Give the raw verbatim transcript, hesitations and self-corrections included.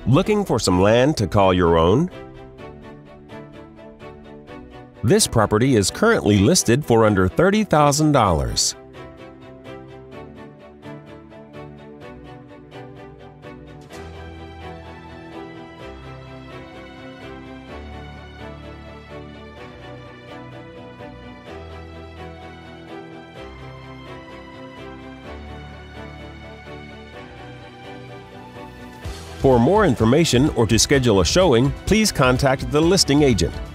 Looking for some land to call your own? This property is currently listed for under thirty thousand dollars. For more information or to schedule a showing, please contact the listing agent.